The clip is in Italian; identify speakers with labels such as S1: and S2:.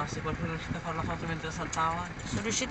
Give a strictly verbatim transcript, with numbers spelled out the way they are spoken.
S1: se qualcuno è riuscito a fare la foto mentre saltava.
S2: Sono riuscito